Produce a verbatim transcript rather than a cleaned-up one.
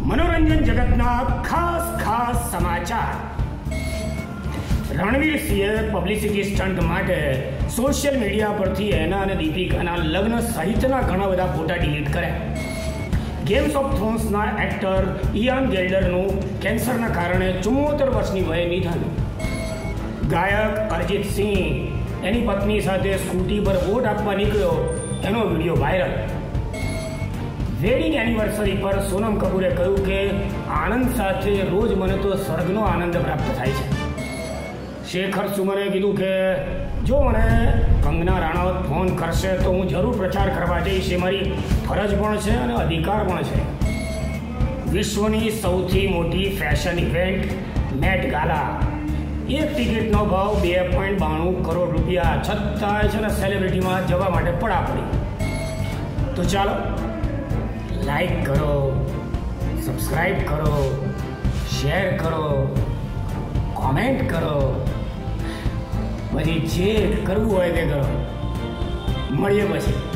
મનોરંજન જગતના ખાસ ખાસ સમાચાર. રણવીર સિંહે પબ્લિસિટી સ્ટન્ટ માટે સોશિયલ મીડિયા પરથી એના અને દીપિકાના લગ્ન સહિતના ઘણા બધા ફોટા ડિલીટ કર્યા. ગેમ્સ ઓફ થ્રોન્સના એક્ટર ઇયાન ગેલ્ડરનું કેન્સરના કારણે ચુમ્મોતેર વર્ષની વયે નિધન. ગાયક અરિજીત સિંહ એની પત્ની સાથે સ્કૂટી પર વોટ આપવા નીકળ્યો, એનો વિડીયો વાયરલ. વેડિંગ એનિવર્સરી પર સોનમ કપૂરે કહ્યું કે આનંદ સાથે રોજ મને તો સ્વર્ગનો આનંદ પ્રાપ્ત થાય છે. શેખર સુમને કીધું કે જો મને કંગના રાણાવત ફોન કરશે તો હું જરૂર પ્રચાર કરવા જઈશ, એ મારી ફરજ પણ છે અને અધિકાર પણ છે. વિશ્વની સૌથી મોટી ફેશન ઇવેન્ટ મેટ ગાલા, એક ટિકિટનો ભાવ બે પોઈન્ટ બાણું કરોડ રૂપિયા, છતાંય છે ને સેલિબ્રિટીમાં જવા માટે પડાપડી. તો ચાલો લાઈક કરો, સબસ્ક્રાઈબ કરો, શેર કરો, કોમેન્ટ કરો, પછી જે કરવું હોય તે કરો. મળીએ પછી.